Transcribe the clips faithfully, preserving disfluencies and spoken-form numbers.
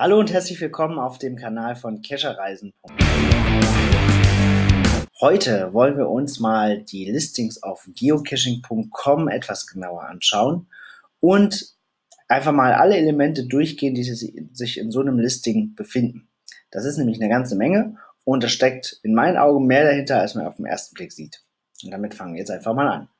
Hallo und herzlich willkommen auf dem Kanal von Cacherreisen. Heute wollen wir uns mal die Listings auf geocaching punkt com etwas genauer anschauen und einfach mal alle Elemente durchgehen, die sich in so einem Listing befinden. Das ist nämlich eine ganze Menge und da steckt in meinen Augen mehr dahinter, als man auf den ersten Blick sieht. Und damit fangen wir jetzt einfach mal an.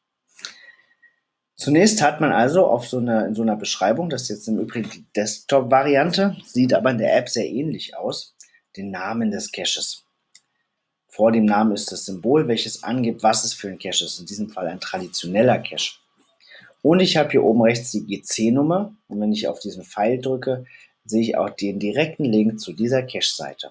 Zunächst hat man also auf so eine, in so einer Beschreibung, das ist jetzt im Übrigen die Desktop-Variante, sieht aber in der App sehr ähnlich aus, den Namen des Caches. Vor dem Namen ist das Symbol, welches angibt, was es für ein Cache ist, in diesem Fall ein traditioneller Cache. Und ich habe hier oben rechts die G C-Nummer und wenn ich auf diesen Pfeil drücke, sehe ich auch den direkten Link zu dieser Cache-Seite.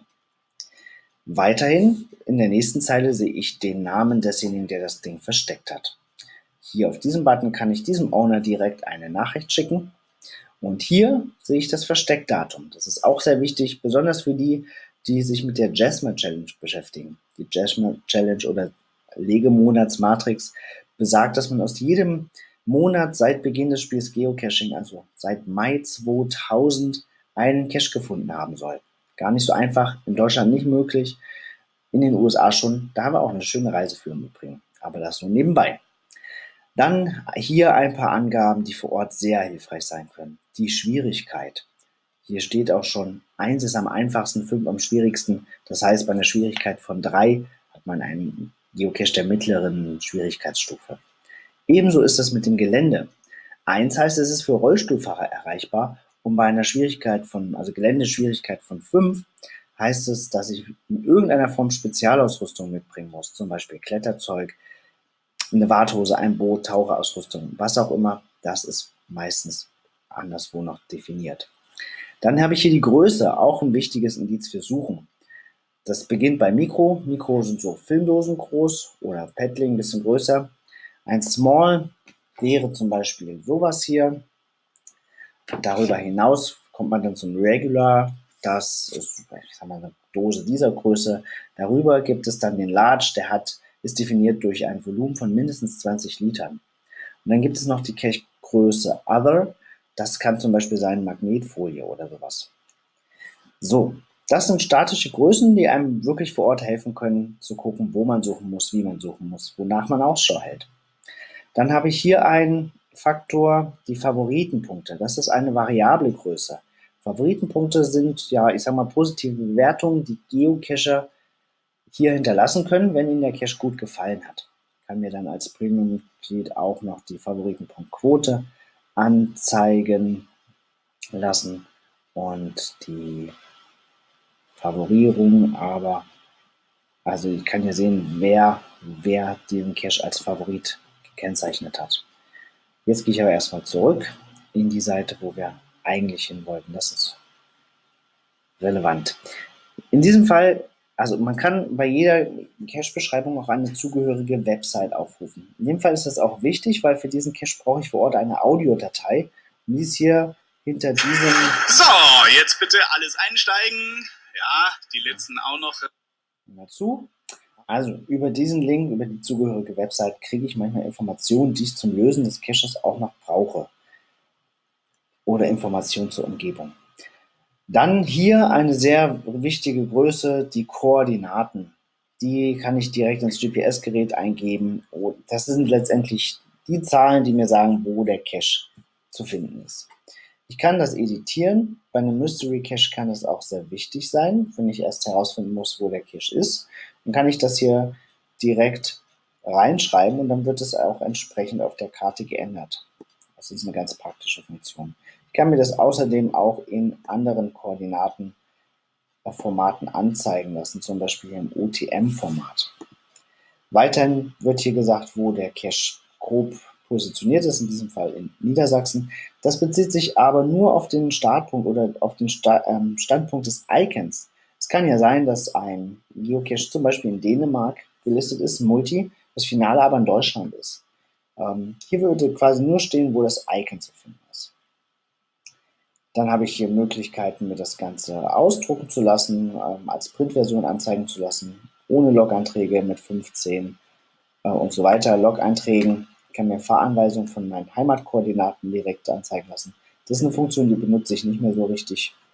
Weiterhin in der nächsten Zeile sehe ich den Namen desjenigen, der das Ding versteckt hat. Hier auf diesem Button kann ich diesem Owner direkt eine Nachricht schicken und hier sehe ich das Versteckdatum. Das ist auch sehr wichtig, besonders für die, die sich mit der Jasmer Challenge beschäftigen. Die Jasmer Challenge oder Legemonatsmatrix besagt, dass man aus jedem Monat seit Beginn des Spiels Geocaching, also seit Mai zweitausend, einen Cache gefunden haben soll. Gar nicht so einfach, in Deutschland nicht möglich, in den U S A schon. Da haben wir auch eine schöne Reiseführung mitbringen, aber das nur nebenbei. Dann hier ein paar Angaben, die vor Ort sehr hilfreich sein können. Die Schwierigkeit. Hier steht auch schon, eins ist am einfachsten, fünf am schwierigsten. Das heißt, bei einer Schwierigkeit von drei hat man einen Geocache der mittleren Schwierigkeitsstufe. Ebenso ist das mit dem Gelände. eins heißt, es ist für Rollstuhlfahrer erreichbar und bei einer Schwierigkeit von, also Geländeschwierigkeit von fünf, heißt es, dass ich in irgendeiner Form Spezialausrüstung mitbringen muss, zum Beispiel Kletterzeug, eine Warthose, ein Boot, Taucherausrüstung, was auch immer, das ist meistens anderswo noch definiert. Dann habe ich hier die Größe, auch ein wichtiges Indiz für Suchen. Das beginnt bei Mikro. Mikro sind so Filmdosen groß oder Paddling ein bisschen größer. Ein Small wäre zum Beispiel sowas hier. Darüber hinaus kommt man dann zum Regular. Das ist, ich sag mal, eine Dose dieser Größe. Darüber gibt es dann den Large, der hat ist definiert durch ein Volumen von mindestens zwanzig Litern. Und dann gibt es noch die Cache-Größe Other. Das kann zum Beispiel sein Magnetfolie oder sowas. So, das sind statische Größen, die einem wirklich vor Ort helfen können, zu gucken, wo man suchen muss, wie man suchen muss, wonach man Ausschau hält. Dann habe ich hier einen Faktor, die Favoritenpunkte. Das ist eine variable Größe. Favoritenpunkte sind, ja, ich sag mal, positive Bewertungen, die Geocacher hier hinterlassen können, wenn Ihnen der Cache gut gefallen hat. Ich kann mir dann als Premium-Mitglied auch noch die Favoritenpunktquote anzeigen lassen und die Favorierung, aber also ich kann hier sehen, wer, wer den Cache als Favorit gekennzeichnet hat. Jetzt gehe ich aber erstmal zurück in die Seite, wo wir eigentlich hin wollten. Das ist relevant. In diesem Fall, also man kann bei jeder Cache-Beschreibung auch eine zugehörige Website aufrufen. In dem Fall ist das auch wichtig, weil für diesen Cache brauche ich vor Ort eine Audiodatei. Und die ist hier hinter diesem... So, jetzt bitte alles einsteigen. Ja, die letzten auch noch. Dazu. Also über diesen Link, über die zugehörige Website kriege ich manchmal Informationen, die ich zum Lösen des Caches auch noch brauche. Oder Informationen zur Umgebung. Dann hier eine sehr wichtige Größe, die Koordinaten. Die kann ich direkt ins G P S-Gerät eingeben. Das sind letztendlich die Zahlen, die mir sagen, wo der Cache zu finden ist. Ich kann das editieren. Bei einem Mystery Cache kann es auch sehr wichtig sein, wenn ich erst herausfinden muss, wo der Cache ist. Dann kann ich das hier direkt reinschreiben und dann wird es auch entsprechend auf der Karte geändert. Das ist eine ganz praktische Funktion. Ich kann mir das außerdem auch in anderen Koordinatenformaten anzeigen lassen, zum Beispiel im O T M-Format. Weiterhin wird hier gesagt, wo der Cache grob positioniert ist, in diesem Fall in Niedersachsen. Das bezieht sich aber nur auf den Startpunkt oder auf den Sta ähm, Standpunkt des Icons. Es kann ja sein, dass ein Geocache zum Beispiel in Dänemark gelistet ist, Multi, das Finale aber in Deutschland ist. Ähm, hier würde quasi nur stehen, wo das Icon zu finden ist. Dann habe ich hier Möglichkeiten, mir das Ganze ausdrucken zu lassen, ähm, als Printversion anzeigen zu lassen, ohne Log-Einträge mit fünfzehn äh, und so weiter. Log-Einträgen, ich kann mir Fahranweisungen von meinen Heimatkoordinaten direkt anzeigen lassen. Das ist eine Funktion, die benutze ich nicht mehr so richtig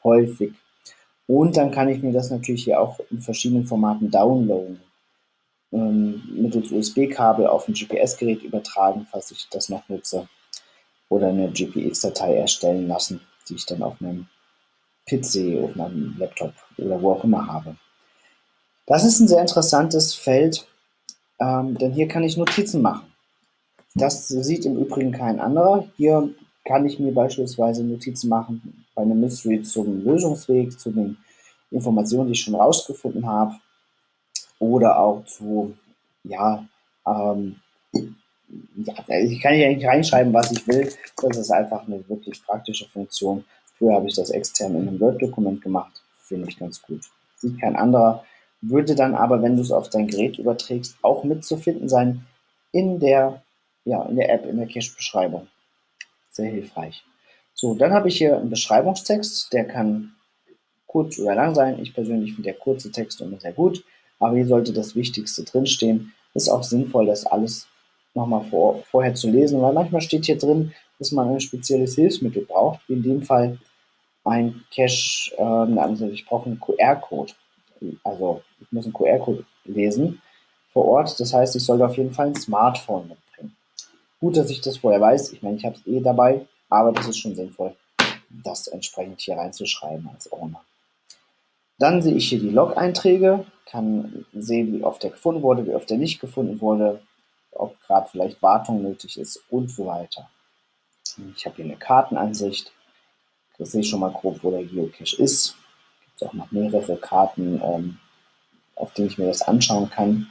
häufig. Und dann kann ich mir das natürlich hier auch in verschiedenen Formaten downloaden. Ähm, mittels U S B-Kabel auf ein G P S-Gerät übertragen, falls ich das noch nutze. Oder eine G P X-Datei erstellen lassen, die ich dann auf meinem P C, auf meinem Laptop oder wo auch immer habe. Das ist ein sehr interessantes Feld, ähm, denn hier kann ich Notizen machen. Das sieht im Übrigen kein anderer. Hier kann ich mir beispielsweise Notizen machen bei einem Mystery zum Lösungsweg, zu den Informationen, die ich schon rausgefunden habe, oder auch zu, ja, ähm, ja, ich kann hier eigentlich reinschreiben, was ich will. Das ist einfach eine wirklich praktische Funktion. Früher habe ich das extern in einem Word-Dokument gemacht. Finde ich ganz gut. Sieht kein anderer. Würde dann aber, wenn du es auf dein Gerät überträgst, auch mitzufinden sein in der, ja, in der App, in der Cache-Beschreibung. Sehr hilfreich. So, dann habe ich hier einen Beschreibungstext. Der kann kurz oder lang sein. Ich persönlich finde der kurze Text immer sehr gut. Aber hier sollte das Wichtigste drinstehen. Ist auch sinnvoll, das alles nochmal vor, vorher zu lesen, weil manchmal steht hier drin, dass man ein spezielles Hilfsmittel braucht, wie in dem Fall ein Cache, ähm, also ich brauche einen Q R-Code. Also ich muss einen Q R-Code lesen vor Ort, das heißt, ich sollte auf jeden Fall ein Smartphone mitbringen. Gut, dass ich das vorher weiß, ich meine, ich habe es eh dabei, aber das ist schon sinnvoll, das entsprechend hier reinzuschreiben als Owner. Dann sehe ich hier die Log-Einträge, kann sehen, wie oft der gefunden wurde, wie oft der nicht gefunden wurde, ob gerade vielleicht Wartung nötig ist und so weiter. Ich habe hier eine Kartenansicht. Das sehe ich schon mal grob, wo der Geocache ist. Es gibt auch noch mehrere Karten, ähm, auf denen ich mir das anschauen kann.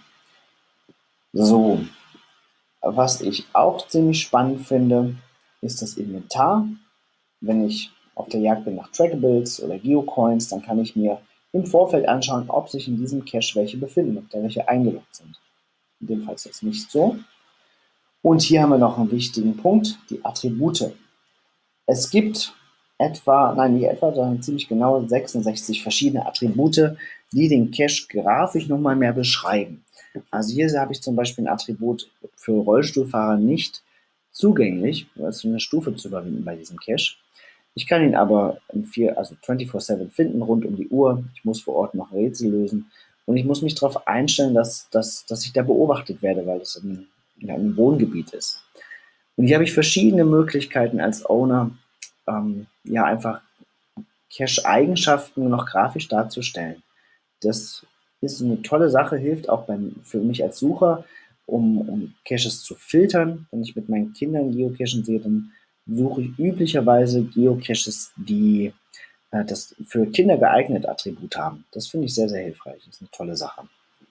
So, was ich auch ziemlich spannend finde, ist das Inventar. Wenn ich auf der Jagd bin nach Trackables oder Geocoins, dann kann ich mir im Vorfeld anschauen, ob sich in diesem Cache welche befinden, ob da welche eingeloggt sind. In dem Fall ist das nicht so. Und hier haben wir noch einen wichtigen Punkt, die Attribute. Es gibt etwa, nein nicht etwa, sondern ziemlich genau sechsundsechzig verschiedene Attribute, die den Cache grafisch nochmal mehr beschreiben. Also hier habe ich zum Beispiel ein Attribut für Rollstuhlfahrer nicht zugänglich, das ist eine Stufe zu überwinden bei diesem Cache. Ich kann ihn aber in vier, also vierundzwanzig sieben finden, rund um die Uhr. Ich muss vor Ort noch Rätsel lösen und ich muss mich darauf einstellen, dass, dass, dass ich da beobachtet werde, weil es ein, ja, ein Wohngebiet ist. Und hier habe ich verschiedene Möglichkeiten als Owner, ähm, ja, einfach Cache-Eigenschaften noch grafisch darzustellen. Das ist eine tolle Sache, hilft auch beim, für mich als Sucher, um, um Caches zu filtern. Wenn ich mit meinen Kindern Geocachen sehe, dann suche ich üblicherweise Geocaches, die äh, das für Kinder geeignet Attribut haben. Das finde ich sehr, sehr hilfreich. Das ist eine tolle Sache.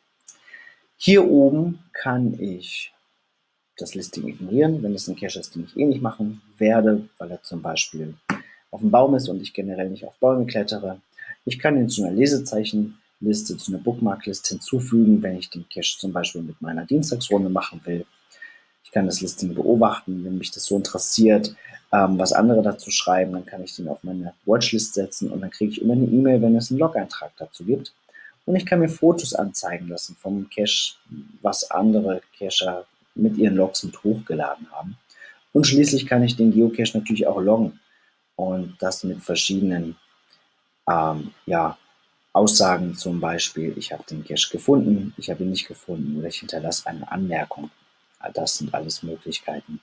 Hier oben kann ich das Listing ignorieren, wenn es ein Cache ist, den ich eh nicht machen werde, weil er zum Beispiel auf dem Baum ist und ich generell nicht auf Bäume klettere. Ich kann ihn zu einer Lesezeichenliste, zu einer Bookmarkliste hinzufügen, wenn ich den Cache zum Beispiel mit meiner Dienstagsrunde machen will. Ich kann das Listing beobachten, wenn mich das so interessiert, ähm, was andere dazu schreiben, dann kann ich den auf meine Watchlist setzen und dann kriege ich immer eine E-Mail, wenn es einen Log-Eintrag dazu gibt. Und ich kann mir Fotos anzeigen lassen vom Cache, was andere Cacher mit ihren Logs mit hochgeladen haben. Und schließlich kann ich den Geocache natürlich auch loggen und das mit verschiedenen ähm, ja, Aussagen, zum Beispiel, ich habe den Cache gefunden, ich habe ihn nicht gefunden oder ich hinterlasse eine Anmerkung. Das sind alles Möglichkeiten.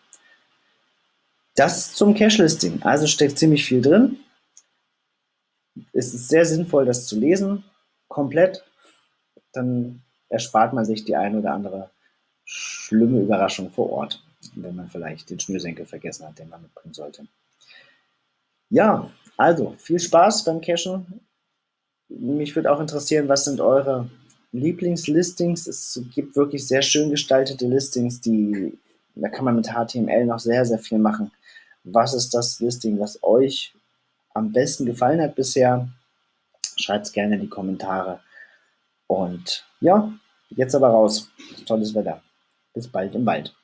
Das zum Cache-Listing. Also steckt ziemlich viel drin. Es ist sehr sinnvoll, das zu lesen, komplett. Dann erspart man sich die eine oder andere schlimme Überraschung vor Ort, wenn man vielleicht den Schnürsenkel vergessen hat, den man mitbringen sollte. Ja, also viel Spaß beim Cachen. Mich würde auch interessieren, was sind eure Lieblingslistings? Es gibt wirklich sehr schön gestaltete Listings, die, da kann man mit H T M L noch sehr, sehr viel machen. Was ist das Listing, was euch am besten gefallen hat bisher? Schreibt es gerne in die Kommentare. Und ja, jetzt aber raus. Tolles Wetter. Bis bald im Wald.